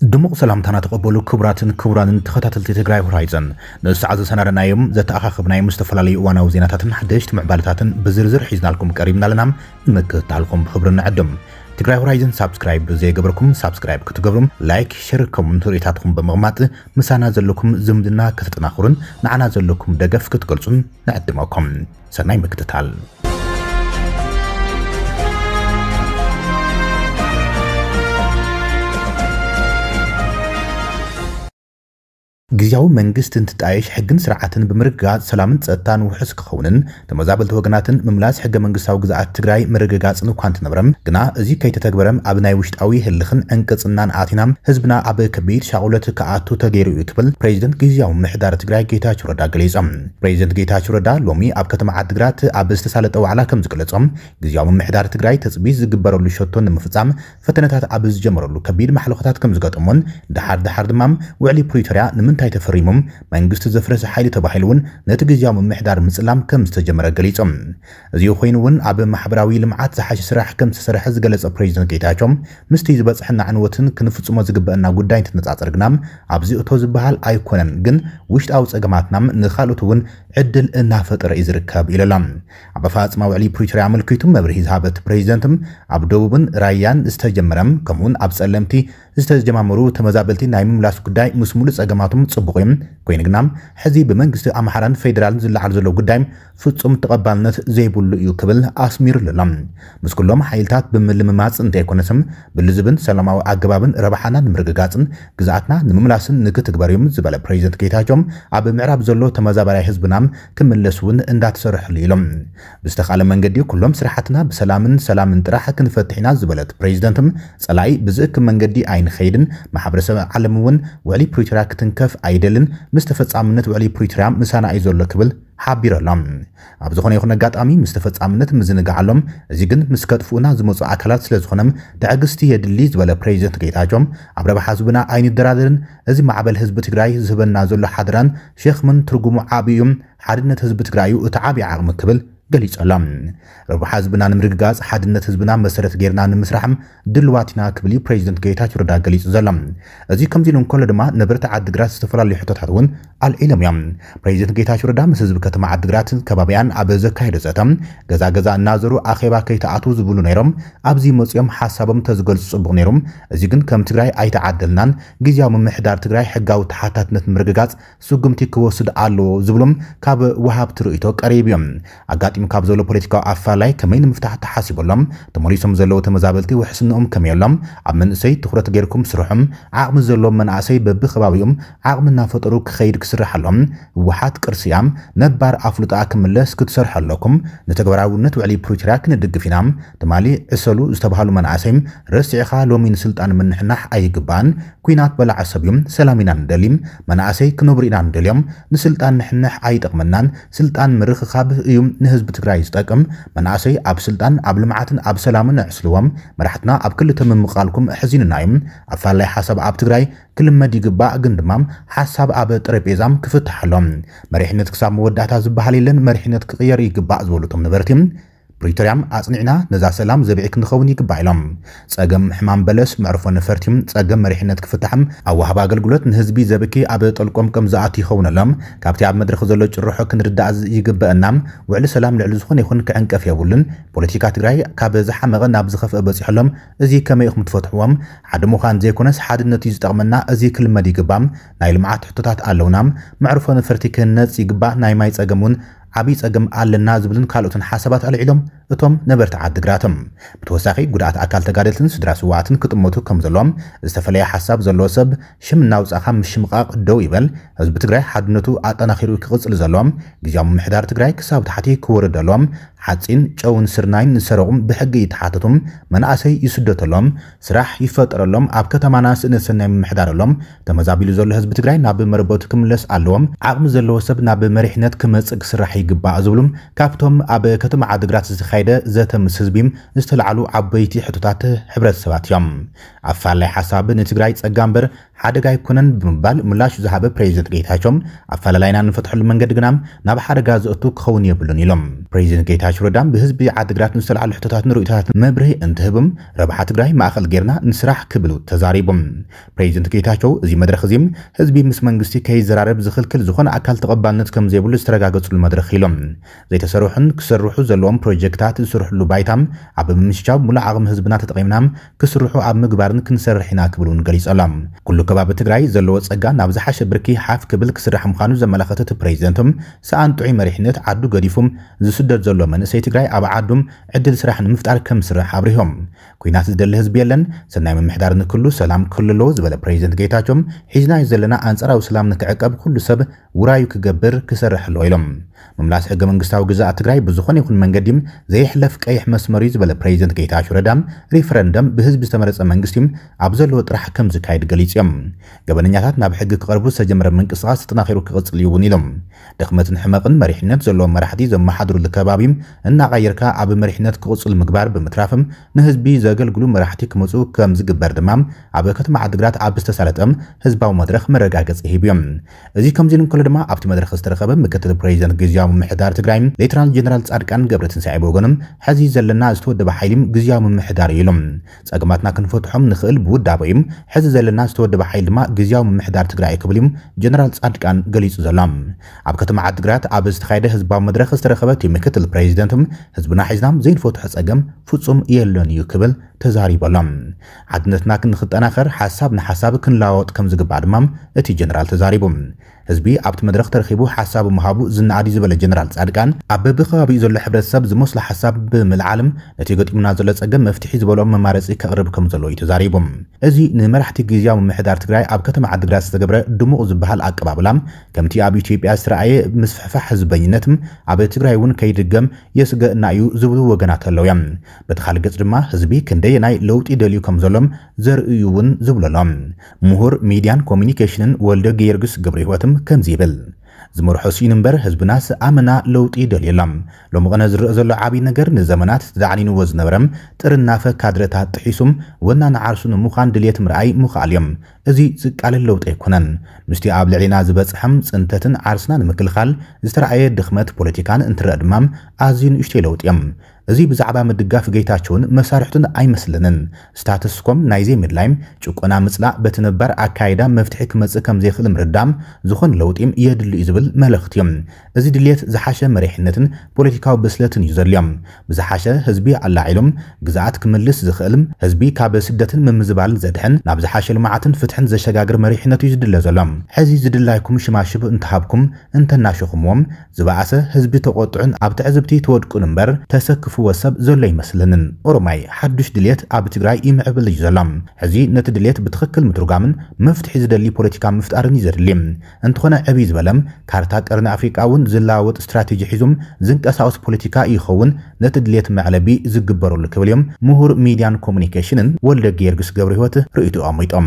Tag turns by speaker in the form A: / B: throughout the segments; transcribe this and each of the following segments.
A: دموع سلامتنا تقبلوا كبران تخطات تجري هورايزن نسعى سنرنا يوم ذات أخبنا مستفلالي وانا وزيناتاتن حدشت معبالتاتن بزرزر حيزنا لكم قريبنا لنا نمكت لكم بخبرنا عدم تجري هورايزن سبسكرايب زي قبركم سبسكرايب كتقبرم لايك شير كومنتوريتاتكم بمغمات مسانا زلكم زمدنا كتتناخرون نعنا زلكم دقف كتقلصون نعدمكم سناي مكتتال جزاو منجست انتتعيش حقن سرعتن بمرقات سلامن تصتان وحس كخونن تمزابل توقناتن مملاس حق منجساو جزاعت تقراي مرققات نوكانت نبرم قنا ازي كي تتقبرم ابناي وشتاوي هلخن انقصنان آتينام حزبنا اب كبير شاولت كآتو تغيرو يتبل بريزيدنت جزاو محدار تقراي جيتاچو ردا قليزم بريزيدنت جيتاچو ردا لومي اب كتما عدقرات اب استسالتو على كم زقلصم جزاو محدار تقراي تصبيز زقبرلو شوتون نمفصام فتنتات اب زجمرلو كبير محلوقات كم زقطمون دحار دمام وعلي بريتوريا نمن تفريمم منجست زفرس حيل تباحلون نتجزاو من محدار مسلام كم استجمر قليصم ازيو خوينون اب محبراوي لمعات زحاش سراح كم سراح زقلص بريزيدنت جيتاچوم مستي زبصحنا عنوتن كنفصمو زغبنا غداي تنጻጽርግናም ኣብዚ እቶ ዝበሃል ኣይኮነን ግን ውሽጣው ጸገማትናም ንኻልኦቱን ዕድል እናፈጠረ ይዝርከብ ኢለላም ኣብ ፋጽማ ውዕሊ ፕሪቶሪያ መልክቱም መብርሂ ዝሃበት ፕሬዚደንትም ኣብ ደቡብን ራያን ዝተጀመረም ከምኡን ኣብ ጸለምቲ ዝተጀማመሩ ተመዛበልቲ ናይ ምምላስ ጉዳይ ምስሙሉ ጸገማቱም ጽቡቕም ኮይንግናም ሕዚ ብመንግስቲ ኣምሓራን ፌደራልን ዝለዓል ዘሎ ጉዳይ ፍጹም ተቐባልነት ዘይብሉ እዩ ክብል ኣስሚሩ ለላም ምስኩሎም ሓይልታት ብምልምማጽ እንተይኮነስም ብልዝብን ሰላማዊ ኣገባብን ረባሓናን ምርግጋጽን ግዛኣትና ንምምላስን ንክትግበርዮም ዝበለ ፕሬዚደንት ጌታቸውም ኣብ ምዕራብ ዘሎ ተመዛባላይ ህዝብናም ክምለሱን እንዳተሰርሑ ኢሎም ብዝተኻለ መንገዲ ኩሎም ስራሕትና ብሰላምን ሰላምን ጥራሕ ክንፈትሕና ዝበለት ፕሬዚደንትም ጸላይ ብዝእክ መንገዲ አይንኸይድን ማሕበረሰብ ዓለምውን ውዕሊ ፕሪቶሪያ ክትንከፍ አይደልን ምስተፈጻምነት ውዕሊ ፕሪቶሪያ ምሳና አይዘሎ ክብል ሓቢረሎም ኣብ ዝኾነ ይኹን አጋጣሚ ምስተፈጻምነት ምዝንጋዓሎም እዚ ግን ምስከጥፉና ዝመጹ አካላት ስለዝኾነም ተዕግስቲ የድሊ ዝበለ ፕሬዚደንት ጌታቸውም ኣብ ረብሓ ህዝብና አይንደራደርን እዚ ማዕበል ህዝቢ ትግራይ ዝህበና ዘሎ ሓድራን ሸኽምን ትርጉሙ ዓብዩም ሓድነት ህዝቢ ትግራይ እቲ ዓብይ ዓቕሚ ክብል ገሊጸላም ረብሓ ህዝብና ንምርግጋጽ ሓድነት ህዝብና መሰረት ጌርና ንምስራሕም ድልዋቲና ክብሊ ፕሬዚደንት ጌታቸው ረዳ ገሊጽ ዘላም እዚ ከምዚ ንኮለ ድማ ነበርቲ ዓድግራት ዝተፈላለዩ ሕቶታትን አልዒሎም እዮም ፕሬዚደንት ጌታቸው ረዳ ምስ ህዝቢ ከተማ ዓድግራት ከባቢያን ኣብ ዘካየደ ጸተም ገዛ እናዘሩ አኼባ ከይተኣቱ ዝብሉ ነይሮም ኣብዚ መጽዮም ሓሳቦም ተዝገልጹ ጽቡቕ ነይሮም እዚ ግን ከም ትግራይ ኣይተዓደልናን ግዚያዊ ምምሕዳር ትግራይ ሕጋዊ ተሓታትነት ምርግጋጽ ስጉምቲ ክወስድ ኣለዎ ዝብሎም ካብ ወሃብቲ ርእይቶ ቀሪብዮም አጋጢ ካብ ዘሎ ፖለቲካዊ ኣፋላይ ከመይ ንምፍታሕ ተሓሲቦሎም ተመሊሶም ዘለዎ ተመዛበልቲ ውሕስንኦም ከመየሎም ኣብ መንእሰይ ትኹረት ጌርኩም ስርሖም ዓቕሚ ዘለዎም መናእሰይ በብኸባቢኦም ዓቕምና ፈጠሩ ክኸይድ ክስርሐሎም ውሓት ቅርስያም ነባር ኣፍሉጣ ክምለስ ክትሰርሐለኩም ንተግባራውነት ውዕሊ ፕሪቶሪያ ክንድግፍ ኢና ተማሊ ዕሰሉ ዝተባሃሉ መናእሰይም ረሲዕኻ ሎሚ ንስልጣን ምንሕናሕ ኣይግባን ኩናት በላዕ ሰብዮም ሰላም ኢና ንደሊም መናእሰይ ክነብሩ ኢና ንደልዮም ንስልጣን ንሕንሕ ኣይጠቕመናን ስልጣን ምርኽኻብ እዩ ንህዝቢ ትግራይ ዝጠቅም መናእሰይ ኣብ ስልጣን ኣብ ልምዓትን ኣብ ሰላምን ዕስልዎም መራሕትና ኣብ ክልተ ምምቃልኩም ሕዚንናዮም ኣፋላይ ሓሳብ ኣብ ትግራይ ክልመድ ይግባእ ግን ድማ ሓሳብ ኣብ ጠረጴዛም ክፍትሐሎም መሪሕነት ክሳብ መወዳእታ ዝበሃል የለን መሪሕነት ክቕየር ይግባእ ዝበሉቶም ነበርቲም ፕሪቶሪያም አጽኒዕና ነዛ ሰላም ዘብዒክ ንኸውን ይግባኢሎም ጸገም ሕማም በለስ መዕርፎ ነፈርቲም ጸገም መሪሕነት ክፍትሐም ኣብ ወሃብ ኣገልግሎት ንህዝቢ ዘብኪ ኣብ ጠልቆም ከም ዝኣቱ ይኸውነሎም ካብቲ ኣብ መድረኽ ዘሎ ጭርሖ ክንርዳእ ይግበአና ውዕሊ ሰላም ልዕሊ ዝኾነ ይኹን ክዕንቀፍ የብሉን ፖለቲካ ትግራይ ካብ ዝሓመቐ ናብ ዝኸፍአ በፂሕሎም እዚ ከመይ ኢኹም ትፈትሕዎም ሓደ ምዃን ዘይኮነስ ሓድነት እዩ ዝጠቕመና እዚ ክልመድ ይግባም ናይ ልምዓት ሕቶታት ኣለውና መዕርፎ ነፈርቲ ክህነጽ ይግባእ ናይ ማይ ጸገሙን ዓብይ ጸገም ኣለና ዝብልን ካልኦትን ሓሳባት አልዒሎም እቶም ነበርቲ ዓድግራቶም ብተወሳኺ ጉዳት ኣካል ተጋደልትን ስድራ ስዋዕትን ክጥመቱ ከም ዘሎም ዝተፈለየ ሓሳብ ዘለዎ ሰብ ሽም እናውፃኻ ምሽምቃቅ ደው ይበል ህዝቢ ትግራይ ሓድነቱ ኣጠናኺሩ ክቕጽል ዘሎም ግዚያዊ ምምሕዳር ትግራይ ክሳብ ታሕቲ ክወርድ ዘሎም ሓፂን ጨውን ስርናይን ንሰረቁም ብሕጊ ይተሓተቱም መናእሰይ ይስደተሎም ስራሕ ይፈጠረሎም ኣብ ከተማና ስእነሰናይ ምምሕዳረሎም ተመዛቢሉ ዘሎ ህዝቢ ትግራይ ናብ መረበቱ ክምለስ ኣለዎም ዓቕሚ ዘለዎ ሰብ ናብ መሪሕነት ክመጽእ ክስራሕ ይግባእ ዝብሉም ካብቶም ኣብ ከተማ ዓዲግራት ዝተኻየደ ዘተምስ ህዝቢም ዝተልዓሉ ዓበይቲ ሕቶታት ሕብረተሰባት እዮም ኣፋላይ ሓሳብ ንትግራይ ጸጋምበር ሓደጋ ይኩነን ብምባል ምላሽ ዝሃበ ፕሬዚደንት ጌታቸው ኣፋላላይና ንፈትሐሉ መንገድ ግናም ናብ ሓደጋ ዝእቱ ክኸውን የብሉን ኢሎም ፕሬዚደንት ጌታቸው ረዳም ብህዝቢ ዓዲግራት ዝተልዓሉ ሕቶታት ንርኢታት መብርሂ እንትህብም ረብሓ ትግራይ ማእኸል ጌርና ንስራሕ ክብሉ ተዛሪቦም ፕሬዚደንት ጌታቸው እዚ መድረኽ እዚም ህዝቢ ምስ መንግስቲ ከይዘራረብ ዝኽልክል ዝኾነ ኣካል ተቐባልነት ከም ዘይብሉ ዝተረጋገፅሉ መድረኽ ኢሎም ዘይተሰርሑን ክሰርሑ ዘለዎም ፕሮጀክታት ዝስርሕሉ ባይታም ኣብ ምምችቻው ሙሉእ ዓቕሚ ህዝብና ተጠቒምናም ክስርሑ ኣብ ምግባርን ክንሰርሕ ኢና ክብሉን ገሊፆሎም ኩሉ ከባቢ ትግራይ ዘለዎ ጸጋ ናብ ዝሓሸ ብርኪ ሓፍ ክብል ክስራሕ ምዃኑ ዘመላኸተት ፕሬዚደንትም ሰኣን ጥዑይ መሪሕነት ዓዱ ገዲፉም ዝስደድ ዘሎ መንእሰይ ትግራይ ኣብ ዓዱም ዕድል ስራሕ ንምፍጣር ከም ስራሕ አብሪሆም ኩናት ዝደሊ ህዝቢ የለን ሰናይ ምምሕዳር ንክሉ ሰላም ክልሎ ዝበለ ፕሬዚደንት ጌታቸው ሒዝና ዘለና አንጻራዊ ሰላም ንክዕቀብ ኩሉ ሰብ ውራዩ ክገብር ክሰርሕ ኣሎ ኢሎም መምላስ ሕገ መንግስታዊ ግዛእ ትግራይ ብዝኾነ ይኹን መንገዲም ዘይሕለፍ ቀይሕ መስመር ዝበለ ፕሬዚደንት ጌታቸው ረዳም ሪፈረንደም ብህዝቢ ዝተመረፀ መንግስቲም ኣብ ዘለዎ ጥራሕ ከም ዝካየድ ገሊፆም ገበነኛታት ናብ ሕጊ ክቐርቡ ዝተጀመረ ምንቅስቓስ ተጠናኺሩ ክቕፅል ይውን ኢሎም ድኽመትን ሕመቕን መሪሕነት ዘለዎም መራሕቲ ዘመሓድሩሉ ከባቢም እናቐየርካ ኣብ መሪሕነት ክቕፅል ምግባር ብምትራፍም ንህዝቢ ዘገልግሉ መራሕቲ ክመፁ ከም ዝግበር ድማ ኣብ ከተማ ዓዲግራት ኣብ ዝተሳለጠም ህዝባዊ መድረኽ መረጋገፂ ሂብዮም እዚ ከምዚ ንከሎ ድማ ኣብቲ መድረኽ ዝተረኸበ ምክትል ፕሬዚደንት ግዚያዊ ምምሕዳር ትግራይ ሌተናል ጀነራል ጻድቃን ገብረትንሳኤ በጎንም ሕዚ ዘለና ዝተወደበ ሓይሊም ግዚያዊ ምምሕዳር ኢሎም ጸገማትና ክንፈትሖም ንኽእል ብውዳበይም ሕዚ ዘለና ዝተወደበ ሓይሊ ድማ ግዚያዊ ምምሕዳር ትግራይ ክብልም ጀነራል ጻድቃን ገሊጹ ዘሎም ኣብ ከተማ ዓዲግራት ኣብ ዝተኻየደ ህዝባዊ መድረኽ ዝተረኸበት ምክትል ፕሬዚደንትም ህዝብና ሒዝናም ዘይንፈትሖ ጸገም ፍጹም የለን እዩ ክብል ተዛሪበሎም ዓድነትና ክንኽጠናኸር ሓሳብ ንሓሳብ ክንላወጥ ከም ዝግባእ ድማ እቲ ጀነራል ተዛሪቦም ህዝቢ ኣብቲ መድረኽ ተረኺቡ ሓሳብ ምሃቡ ዝናኣዲ ዝበለ ጀነራል ጻድቃን ኣብ በብኸባቢኡ ዘሎ ሕብረተሰብ ዝመስሎ ሓሳብ ብምልዓልም ነቲ ገጢሙና ዘሎ ጸገም መፍትሒ ዝበሎም መማረፂ ከቕርብ ከም ዘሎ እዩ ተዛሪቦም እዚ ንመራሕቲ ግዚያዊ ምምሕዳር ትግራይ ኣብ ከተማ ዓዲግራት ዝተገብረ ድሙቕ ዝበሃል ኣቀባብላም ከምቲ ኣብ ኢትዮጵያ ዝተረኣየ ምስፍሕፋሕ ህዝበኝነትም ኣብ ትግራይ እውን ከይድገም የስገእና እዩ ዝብሉ ወገናት ኣለዉ እዮም በቲ ካልእ ገጽ ድማ ህዝቢ ክንደየናይ ለውጢ ደልዩ ከም ዘሎም ዘርእዩ እውን ዝብለሎም ምሁር ሚድያን ኮሚኒኬሽንን ወልደ ጊዮርጊስ ገብረ ህይወትም ከም ዝብል ዝመርሖ ሲን እምበር ህዝብናስ ኣመና ለውጢ ደልየሎም ሎሚ ቀነ ዝርአ ዘሎ ዓብይ ነገር ንዘመናት ተዳዕኒንዎ ዝነበረም ጥርናፈ ካድረታት ጥሒሱም ወናኒ ዓርሱ ንምዃን ድልየት ምርኣይ ምኽኣል እዮም እዚ ዝቃለል ለውጢ ኣይኮነን ምስቲ ኣብ ልዕሊና ዝበፅሐም ጽንተትን ዓርስና ንምክልኻል ዝተረኣየ ድኽመት ፖለቲካን እንትረአ ድማ ኣዝዩ ንእሽተይ ለውጢ እዮም እዚ ብዛዕባ ምድጋፍ ጌታቸውን መሳርሕቱን ኣይመስልንን ስታተስኮም ናይ ዘይምድላይም ጭቆና ምጽላእ በትነባር ኣካይዳ መፍትሒ ክመጽእ ከም ዘይኽእል ምርዳም ዝኾን ለውጢም የድሊ እዩ ዝብል መልእኽቲ እዮም እዚ ድልየት ዝሓሸ መሪሕነትን ፖለቲካዊ ብስለትን እዩ ዘድልዮም ብዝሓሸ ህዝቢ ኣላዒሎም ግዛኣት ክምልስ ዝኽእልም ህዝቢ ካብ ስደትን ምምዝባልን ዘድሕን ናብ ዝሓሸ ልምዓትን ፍትሕን ዘሸጋግር መሪሕነት እዩ ዝድለ ዘሎም ሕዚ ዝድላይኩም ሽማሽብ እንተሃብኩም እንተናሸኹምዎም ዝበኣሰ ህዝቢ ተቆጥዑን ኣብ ትዕዝብቲ ተወድቁን እምበር ተሰክፉ ወሰብ ዘሎ ይመስልንን ኦሮማይ ሓዱሽ ድልየት ኣብ ትግራይ ይምዕብል እዩ ዘሎም ሕዚ ነቲ ድልየት ብትኽክል ምትርጓምን መፍትሒ ዝደሊ ፖለቲካ ምፍጣርን እዩ ዘድሊ እንተኾነ ዕብይ ዝበለም ካርታ ቀርኒ ኣፍሪቃ እውን ዝለዋወጥ ስትራቴጂ ሒዙም ዝንቀሳቐስ ፖለቲካ ይኸውን ነቲ ድልየት መዕለቢ ዝግበረሉ ክብል እዮም ምሁር ሚድያን ኮሚኒኬሽንን ወልደ ጊዮርጊስ ገብረ ህይወት ርእይቱ ኣሞይጦም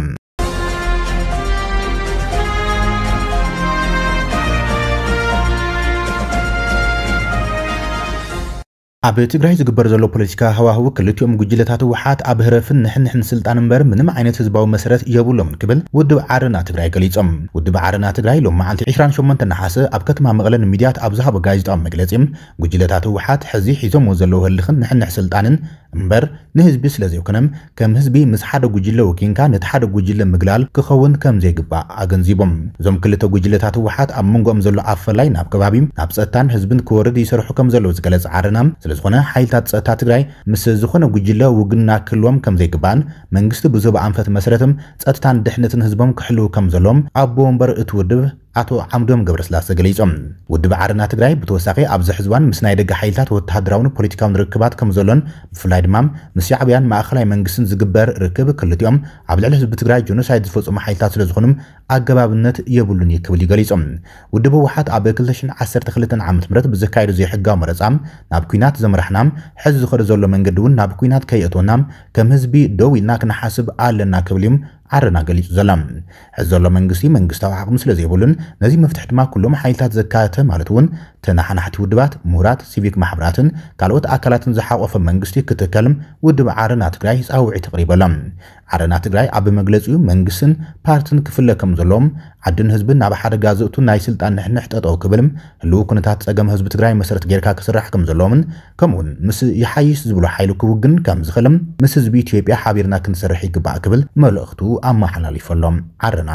A: ኣብ ትግራይ ዝግበር ዘሎ ፖለቲካ ሃዋህው ክልቲኦም ጉጅለታት ውሓት ኣብ ህረፍን ንሕንሕን ስልጣን እምበር ምንም ዓይነት ህዝባዊ መሰረት የብሎም ክብል ውድብ ዓረና ትግራይ ገሊፆም ውድብ ዓረና ትግራይ ሎም መዓልቲ 28 ነሓሰ ኣብ ከተማ መቐለ ሚድያት ኣብ ዝሃበ ጋዜጣዊ መግለፂም ጉጅለታት ውሓት ሕዚ ሒዞም ዘለዉ ህልኽን ንሕንሕ ስልጣንን እምበር ንህዝቢ ስለዘይኮነም ከም ህዝቢ ምስ ሓደ ጉጅለ ወኪንካ ነቲ ሓደ ጉጅለ ምግላል ክኸውን ከም ዘይግባእ ኣገንዚቦም እዞም ክልተ ጉጅለታት ውሓት ኣብ መንጎኦም ዘሎ ኣፈላይ ናብ ከባቢ ናብ ጸጥታን ህዝብን ክወርድ ይሰርሑ ከም ዘለዉ ዝገለጸ ዓረናም ስለዝኾነ ሓይልታት ጸጥታ ትግራይ ምስ ዝኾነ ጉጅለ ውግንና ክህልዎም ከም ዘይግባእን መንግስቲ ብዝህቦ ኣንፈት መሰረትም ጸጥታን ድሕነትን ህዝቦም ክሕልው ከም ዘሎም ኣቦ ወንበር እቲ ውድብ አቶ ዓምዶም ገብረስላሴ ገሊፆም ውድብ ዓረና ትግራይ ብተወሳኺ ኣብዚ ሕዝባን ምስ ናይ ደገ ሓይልታት ወተሃደራውን ፖለቲካውን ርክባት ከም ዘሎን ብፍላይ ድማ ምስ ሻዕብያን ማእኸላይ መንግስትን ዝግበር ርክብ ክልቲኦም ኣብ ልዕሊ ህዝቢ ትግራይ ጆኖሳይድ ዝፈጸሙ ሓይልታት ስለዝኾኑም ኣገባብነት የብሉን ይክብል ይገሊፆም ውድብ ውሓት ኣብ 2012 ዓ.ም ብዘካየዱ ዘይሕጋዊ መረፃም ናብ ኩናት ዘምራሕናም ሕዚ ዝኸደ ዘሎ መንገዲ እውን ናብ ኩናት ከይእትወናም ከም ህዝቢ ደው ኢልና ክንሓስብ ኣለና ክብል እዮም ዓረና ገሊጹ ዘሎም ሕዚ ዘሎ መንግስቲ መንግስታዊ ዓቕሚ ስለዘይብሉን ነዚ መፍትሒ ድማ ኩሎም ሓይልታት ዘካተተ ማለት እውን ተናሓናሕቲ ውድባት ምሁራት ሲቪክ ማሕበራትን ካልኦት አካላትን ዝሓቆፈ መንግስቲ ክትከልም ውድብ ዓረና ትግራይ ጻውዒት ተቅሪበሎም ዓረና ትግራይ ኣብ መግለጺኡ መንግስትን ፓርቲን ክፍለ ከም ዘሎም ዓድን ህዝብን ናብ ሓደ ጋዘእቱ ናይ ስልጣን ንሕንሕ ጠጠው ክብልም ህልው ኩነታት ጸገም ህዝቢ ትግራይ መሰረት ጌርካ ክስራሕ ከም ዘሎምን ከምኡን ምስ ይሓይሽ ዝብሎ ሓይሉ ክውግን ከም ዝኽእልም ምስ ህዝቢ ኢትዮጵያ ሓቢርና ክንሰርሕ ይግባእ ክብል መልእኽቱ ኣመሓላሊፈሎም ዓረና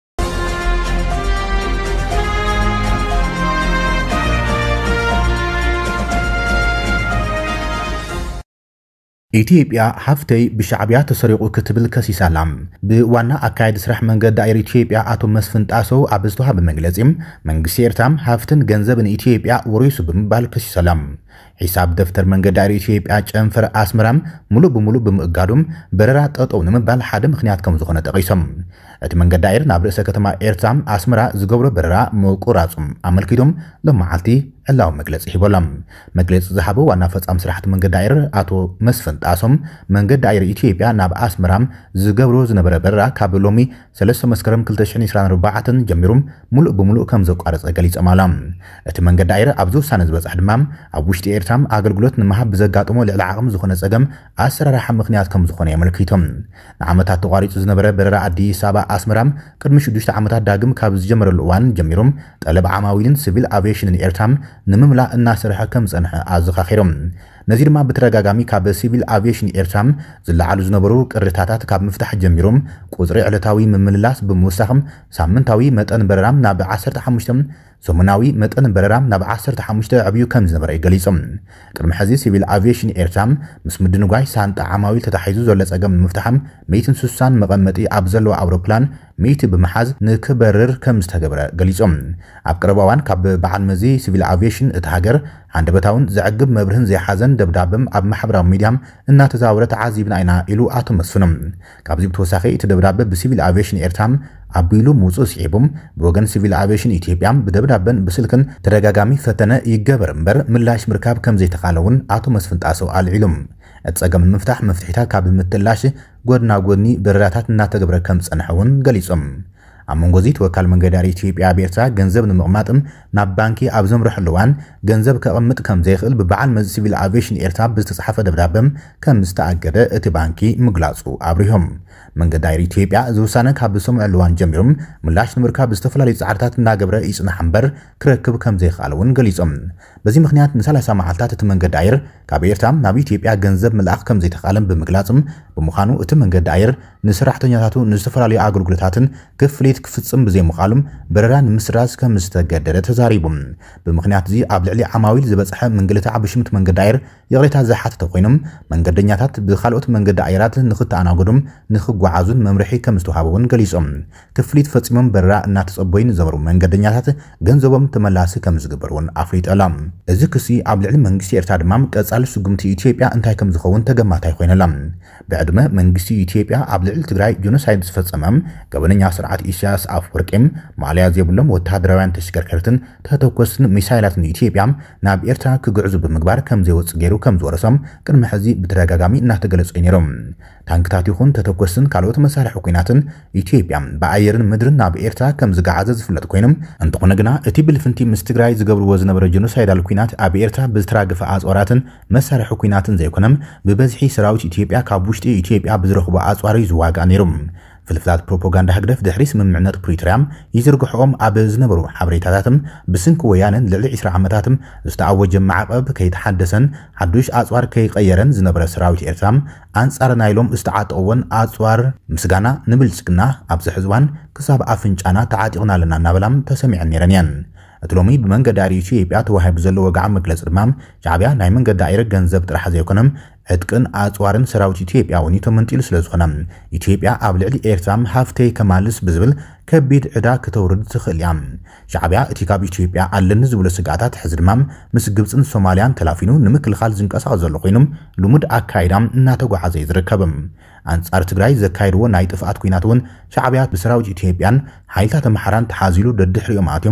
A: ኢትዮጵያ ሃፍተይ ብሻዕብያ ተሰሪቁ ክትብል ከሲሳላም ብዋና አካይድ ስራሕ መንገድ ዳይር ኢትዮጵያ አቶ መስፍን ጣሰው ኣብ ዝተዋሃበ መግለጺም መንግስቲ ኤርትራም ሃፍትን ገንዘብን ኢትዮጵያ ወሪሱ ብምባል ከሲሳላም ሒሳብ ደፍተር መንገድ ዳይር ኢትዮጵያ ጨንፈር አስመራም ሙሉ በሙሉ ብምእጋዱም በረራ ጠጠው ንምባል ሓደ ምክንያት ከም ዝኾነ ጠቂሶም እቲ መንገድ ዳይር ናብ ርእሰ ከተማ ኤርትራም አስመራ ዝገብሮ በረራ መቁራጹም አመልኪቶም ለማዓልቲ ዕላው መግለጽ ሂቦሎም መግለጽ ዝሃበ ዋና ፈጻም ስራሕቲ መንገድ ዳይር አቶ መስፍን ጣሶም መንገድ ዳይር ኢትዮጵያ ናብ አስመራም ዝገብሮ ዝነበረ በረራ ካብ ሎሚ 3 መስከረም 2024 ጀሚሩም ሙሉ በሙሉ ከም ዘቋረጸ ገሊጾም ኣሎም እቲ መንገድ ዳይር ኣብ ዝውሳነ ዝበጽሕ ድማ ኣብ ውሽጢ ኤርትራም አገልግሎት ንምሃብ ብዘጋጥሞ ልዕሊ ዓቕሚ ዝኾነ ጸገም ኣሰራርሓ ምክንያት ከም ዝኾነ የመልኪቶም ንዓመታት ተቋሪጹ ዝነበረ በረራ አዲስ አበባ አስመራም ቅድሚ 6 ዓመታት ዳግም ካብ ዝጀመረሉ እዋን ጀሚሩም ጠለብ ዓማዊልን ሲቪል አቪዬሽንን ኤርትራም ንምምላ እናሰርሐ ከም ጸንሐ ኣዘኻኺሮም ነዚ ድማ ብተረጋጋሚ ካብ ሲቪል አቪዬሽን ኤርትራም ዝለዓሉ ዝነበሩ ቅርታታት ካብ ምፍታሕ ጀሚሮም ቁጽሪ ዕለታዊ ምምልላስ ብምውሳኽም ሳምንታዊ መጠን በረራም ናብ 15 ዘመናዊ መጠን በረራም ናብ 15 ዕብዩ ከም ዝነበረ ይገልጾም ቅድሚ ሕዚ ሲቪል አቪዬሽን ኤርትራም ምስ ምድንጓይ ሳንጣ ዓማዊል ተታሒዙ ዘሎ ጸገም ምፍታሕም 160 መቐመጢ ኣብ ዘለዎ አውሮፕላን ሚቲ ብምሓዝ ንክበርር ከም ዝተገበረ ገሊጾም ኣብ ቀረባዋን ካብ በዓል መዚ ሲቪል አቪዬሽን እቲ ሃገር አንደበታውን ዘዕግብ መብርህን ዘይሓዘን ደብዳብም ኣብ ማሕበራዊ ሚድያም እናተዛወረ ተዓዚብና ኢና ኢሉ አቶ መስፍኖም ካብዚ ብተወሳኺ እቲ ደብዳቤ ብሲቪል አቪዬሽን ኤርትራም አቢሉ ሙጹስ ይቦም በወገን ሲቪል አቪዬሽን ኢትዮጵያም በደብዳቤን በስልክን ተደጋጋሚ ፈተነ ይገበር እምበር ምላሽ ምርካብ ከም ዘይተኻለውን አቶ መስፍን ጣሰው አልዒሉም እጸገም ምፍታሕ መፍትሒታ ካብ ምትላሽ ጎድና ጎድኒ በረራታት እናተገብረ ከም ጸንሐውን ገሊጾም አመንጎዚ ተወካል መንገድ ዳይር ኢትዮጵያ ቤርታ ገንዘብ ንምቕማጥም ናብ ባንኪ ኣብ ዘምርሕሉዋን ገንዘብ ከቕምጥ ከም ዘይኽእል ብበዓል መዚ ሲቪል አቪዬሽን ኤርትራ ብዝተጻሓፈ ደብዳቤም ከም ዝተኣገደ እቲ ባንኪ ምግላጹ አብሪሆም መንገድ ዳይር ኢትዮጵያ ዝውሳነ ካብ ዝሰምዕሉዋን ጀሚሮም ምላሽ ንምርካብ ዝተፈላለዩ ጻዕርታት እናገብረ ይጽናሕ እምበር ክረክብ ከም ዘይኽኣለውን ገሊጾም በዚ ምክንያት ን30 መዓልታት እቲ መንገድ ዳይር ካብ ኤርትራም ናብ ኢትዮጵያ ገንዘብ መልኣኽ ከም ዘይተኻለም ብምግላጽም ብምዃኑ እቲ መንገድ ዳይር ንሰራሕተኛታቱ ንዝተፈላለዩ አገልግሎታትን ክፍሊት ክፍጽም ብዘይምኻሉም በረራ ንምስራዝ ከም ዝተገደደ ተዛሪቡም ብምክንያት እዚ ኣብ ልዕሊ ዓማዊል ዝበጽሐ መንገልታ ብሽምት መንገድ ዳይር የቕሬታ ዝሓተተ ኮይኖም መንገደኛታት ብኻልኦት መንገድ ዳይራት ንኽተኣናገዱም ንኽጓዓዙን መምርሒ ከም ዝተዋሃበውን ገሊጾም ክፍሊት ፈጺሞም በረራ እናተጸበዩን ዝነበሩ መንገደኛታት ገንዘቦም ተመላሲ ከም ዝግበሩን ኣፍሊጦሎም እዚ ክሲ ኣብ ልዕሊ መንግስቲ ኤርትራ ድማ ቀጻሊ ስጉምቲ ኢትዮጵያ እንታይ ከም ዝኸውን ተገማታይ ኮይነላ ብዕድመ መንግስቲ ኢትዮጵያ ኣብ ልዕሊ ትግራይ ጆኖሳይድ ዝፈጸመም ገበነኛ ስርዓት ኢሳያስ ኣፍወርቂም ማልያ ዘይብሎም ወተሃደራውያን ተሽከርከርትን ተተኮስን ሚሳይላትን ኢትዮጵያ ናብ ኤርትራ ክጉዕዙ ብምግባር ከም ዘይወጽእ ገይሩ ከም ዝወረሶም ቅድሚ ሕዚ ብተደጋጋሚ እናተገለጹ ነይሮም ታንክታት ይኹን ተተኮስን ካልኦት መሳርሒ ኩናትን ኢትዮጵያ ብኣየርን ምድርን ናብ ኤርትራ ከም ዝገዓዘ ዝፍለጥ ኮይኖም እንተኾነ ግና እቲ ብልፍንቲ ምስ ትግራይ ዝገብርዎ ዝነበረ ጆኖሳይዳል ኩናት ኣብ ኤርትራ ብዝተራገፈ ኣጽዋራትን መሳርሒ ኩናትን ዘይኮነም ብበዝሒ ሰራዊት ኢትዮጵያ ካብ ውሽጢ ኢትዮጵያ ብዝረኽቦ ኣጽዋሪ ዝዋጋእ ነይሮም ፍልፍላት ፕሮፓጋንዳ ህግደፍ ድሕሪ ስምምዕነት ፕሪቶሪያም ይዝርግሕኦም ኣብ ዝነበሩ ሓበሬታታትም ብስንኪ ወያነን ልዕሊ 20 ዓመታትም ዝተኣወጀ ማዕቀብ ከይተሓደሰን ሓዱሽ ኣጽዋር ከይቀየረን ዝነበረ ሰራዊት ኤርትራም ኣንጻር ናይሎም ዝተዓጠውን ኣጽዋር ምስጋና ንብልጽግና ኣብ ዝሕዝዋን ክሳብ ኣፍንጫና ተዓጢቕና ኣለና እናበላም ተሰሚዐን ነይረን እየን እትሎሚ ብመንገድ ዳይር ኢትዮጵያ ተዋሂቡ ዘሎ ወጋዓ መግለጽ ድማ ሻዕብያ ናይ መንገድ ዳይር ገንዘብ ጥራሕ ዘይኮነም ዕጥቅን ኣጽዋርን ሰራዊት ኢትዮጵያ ወኒቶ መንጢሉ ስለ ዝኾነ ኢትዮጵያ ኣብ ልዕሊ ኤርትራም ሃፍተይ ከማልስ ብዝብል ከቢድ ዕዳ ከተውርድ ትኽእል እያ ሻዕብያ እቲ ካብ ኢትዮጵያ ኣለኒ ዝብሎ ስጋታት ሕዚ ድማ ምስ ግብፅን ሶማልያን ተላፊኑ ንምክልኻል ዝንቀሳቐስ ዘሎ ኮይኖም ልሙድ ኣካይዳም እናተጓዓዘ ይዝርከብ አንጻር ትግራይ ዘካይድዎ ናይ ጥፍኣት ኩናት እውን ሻዕብያ ብሰራዊት ኢትዮጵያን ሓይልታት ኣምሓራን ተሓዚሉ ደድሕሪኦም ኣትዮም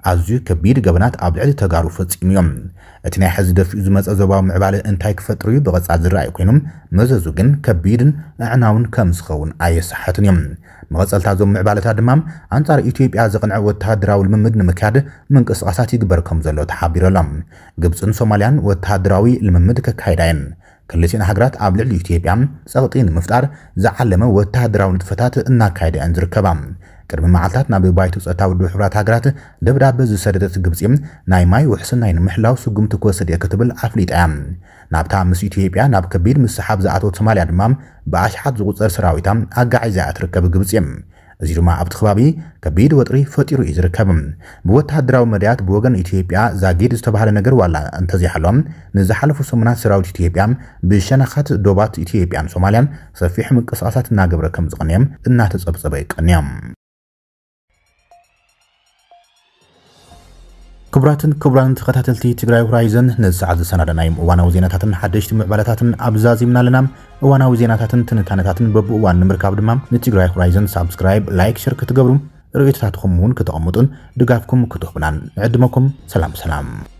A: أزيو كبير جبنات أبلع تجارب فتصيميهم اتناي حزدف يزمز أزواج معبالة انتاي كفتري بغص عز الرأي كينهم مززوجن كبير عناون كمسخون أي صحتنيهم مغصل تعزم معبالة دمام أنصار إثيوبيا زقنع وتهدراو الممد نمكاد من قصاصات يقبركم زلو تحابير لهم قبصن صوماليان وتهدراوي الممد ككايدين كلتين حجرات أبلع إثيوبيا سقطين مفتار زعلمه وتهدراو نتفتات الناكايد أنزركبام كرم معلتات نابي بايتو صتاو دحرات حجرات دبداب زسددت غبصيم ناي ماي وحسن ناي محلاو سغم تكوسد يكتبل افليط ام نابتا مس إثيوبيا ناب كبير مس سحاب زاتو صوماليا دمام باشحات زغصر سراويتام اغاعيزا اتركب غبصيم እዚ ድማ ኣብቲ ከባቢ ከቢድ ወጥሪ ፈጢሩ ይዝርከብ ብወተሃደራዊ መድያት ብወገን ኢትዮጵያ ዛጊድ ዝተባሃለ ነገር ዋላ እንተዚሓሎም ንዝሓለፉ ሰሙናት ሰራዊት ኢትዮጵያ ብሸነኻት ዶባት ኢትዮጵያን ሶማሊያን ሰፊሕ ምንቅስቃሳት እናገብረ ከም ዝቀንየም እናተጸብጸበ ይቀንየም كبران تخاتلتي تግራይ ሆራይዘን ንሰዓት ሰናደናይም እዋናዊ ዜናታትን ሓደሽቲ ምዕባለታትን ኣብዛዚምና ለና እዋናዊ ዜናታትን ትንታነታትን በብእዋን ንምርካብ ድማ ንትግራይ ሆራይዘን ሳብስክራይብ ላይክ ሼር ክትገብሩ ርኢታትኩም ክትቀምጡን ድጋፍኩም ክትህቡናን ዕድመኩም ሰላም